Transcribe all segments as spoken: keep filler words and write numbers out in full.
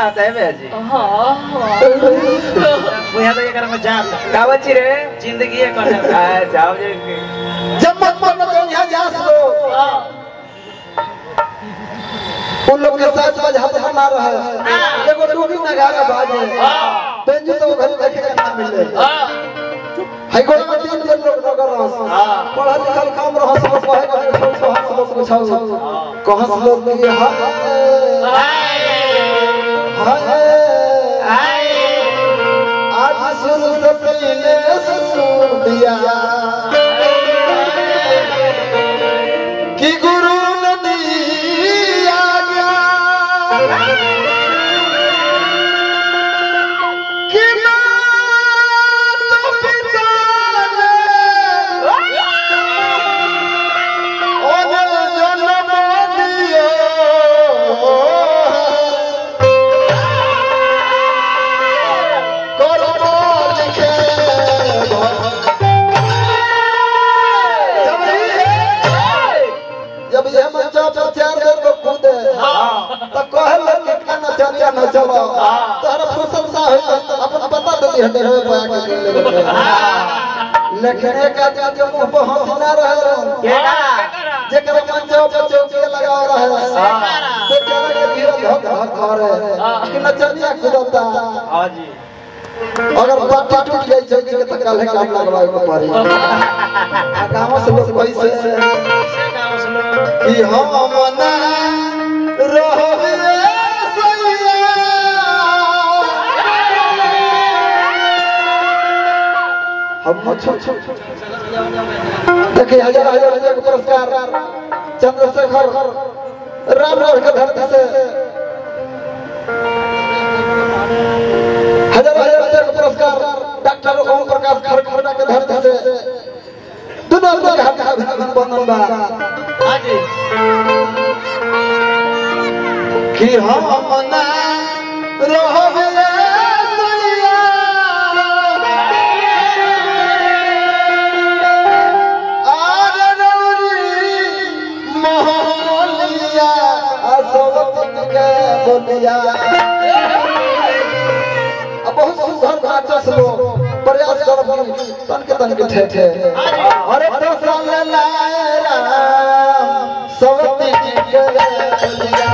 आता है भैया हां वो यहाँ तो ये कर में जान का बच्ची रे जिंदगी है कौन है जाओ जे जब मत मत तो यहाँ जा सो उन लोग के साथ में हाथ बना रहा है एगो डूबी ना गा का बाज है पेंजू तो घर देखे का मिले हाई कोर्ट में तीन दिन लोग नगर रहा पढ़ा लिखल काम रहा सब पढ़े का सब हाथ सब पूछाओ कहां से लोग ये हाय हाय आज सुन सपने सुन दिया कि गुरु नदी आ गया न चलो तारा प्रशंसा है अपन बता देती हटे होए पाया के ले लेखने का जो मुंह पे हंसी ना रहे केड़ा जेकर मंचो पे चौकी लगा रहे बेचारा के धीरे धक धक करे कि नचनिया खुदता हां जी अगर बाटी टूट जाई चौकी के त काल है काम लगवाए को पारी गांव से लोग कैसे से गांव से लोग कि हम ना रहबे हम देखिए हजार हजार हजार का पुरस्कार चंद्रशेखर राम राम के धरती से हजार हजार हजार का पुरस्कार डॉक्टर ओम प्रकाश खरखड़ा के धरती से दोनों लोग हाथ हाथ बनल बा हां जी कि हम ना रहबे बोलिया अब बहुत सुंदर भाषा से लोग प्रयास करब तन के तन के ठे ठे अरे प्रसन्न लाए राम सवती के बोलिया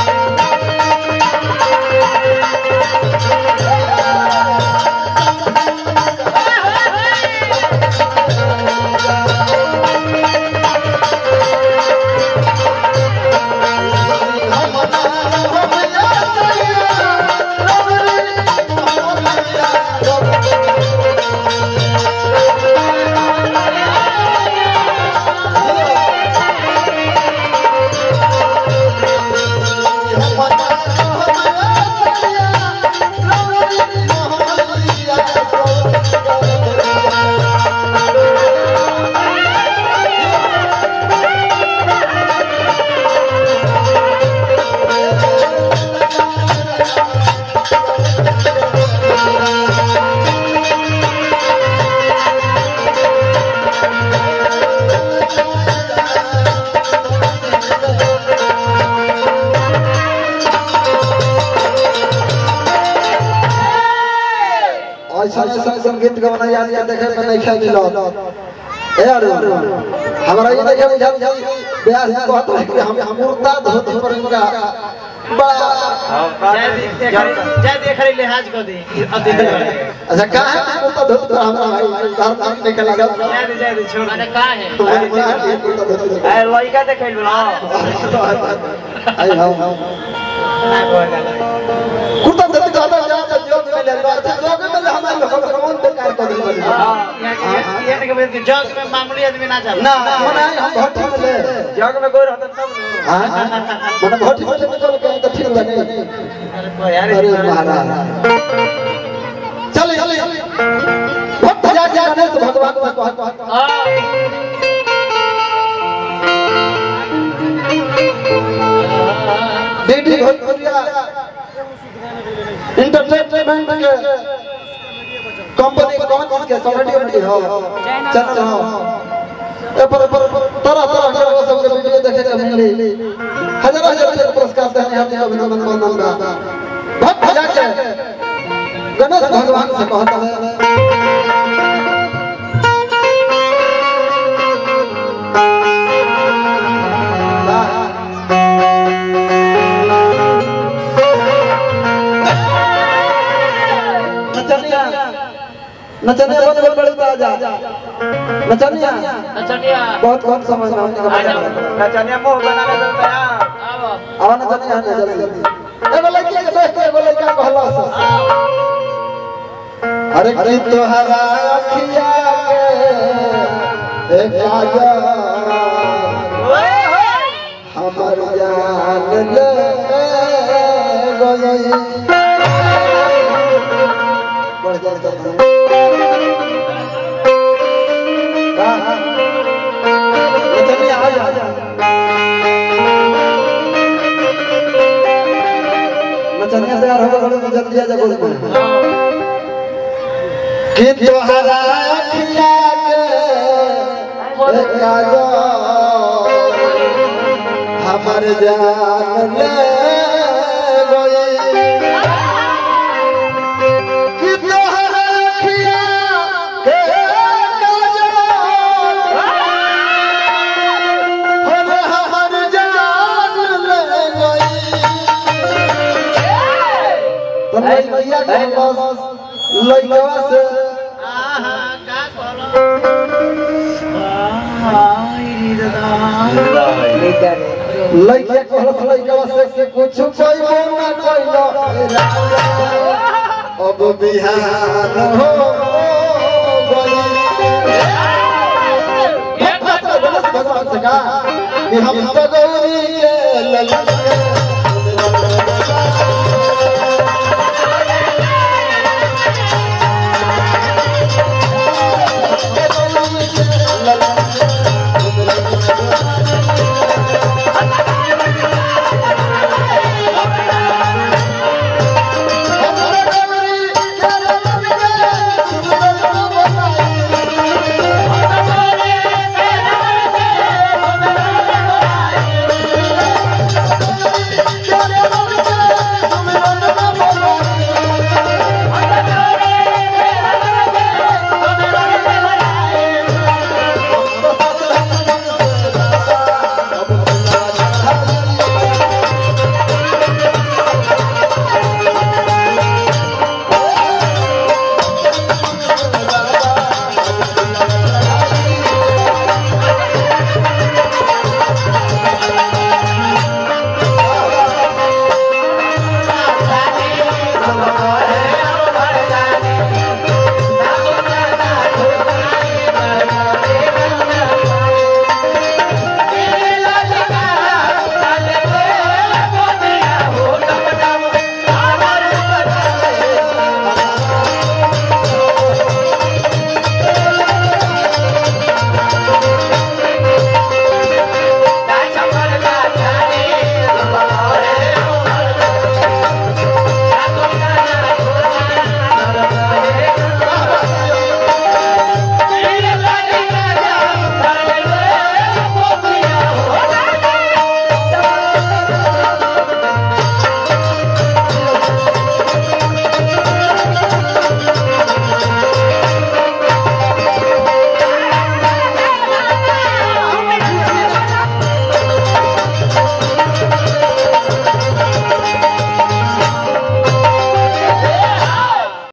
संगीत गाना याद याद देखे में नहीं खेल मिलो ए अरे हमरा ये देखे बुझा ब्याह कहत है कि हम मूर्ता धोती पर इनका बड़ा जय जय देख रही लिहाज कर दी अच्छा का है मूर्ता धोती पर हमरा भाई घर नाम निकलेगा जय जय जय छोड़ अरे का है ए लइका देखे लो आई हां कुर्ता धोती कहता जा जोग में ले लो अच्छा जोग में ले हमारे लोग कौन बेकार कर दी हां ये ये के जोग में मामूली आदमी ना जाए ना मना हम भट्टी में ले जोग में कोई रहता तब हां मने भट्टी में निकल के तो ठीक लगे अरे यार महाराज चल चल भक्त जा जा गणेश भगवान से कह हां बेटी भोजपुरिया इंटरटेनमेंट के कंपनी कौन कौन के कॉमेडी में हो चैनल हो ए पर पर तरह तरह के वो सब के वीडियो देखे के मिले हजार हजार पुरस्कार देने हम अभिनंदन वंदन के गणेश भगवान से कहता है नचनिया बहुत बहुत बड़ी बात जा नचनिया नचनिया बहुत कम समय में हमने का नचनिया मुंह बनाने चलता है अब अब नचनिया है जल्दी जल्दी एगो लड़की के देख के एगो लड़का कहला सा अरे की तोहरा अखिया के एक आजा हमर जान ले गई बढ़ जाता नचनिया तैयार हो गए जल्दी आ जा बोल कि तोहरा अखिया के काजो हमर जान ले गई कि तोहरा अखिया के काजो हमर जान ले गई तो लइका के बस लइका से आहा का कहलो हाय दादा लइका लइका कहलस लइका से कुछ कोइबो ना कोइलो अब बिहान हो गई भगवान से का कि हम तो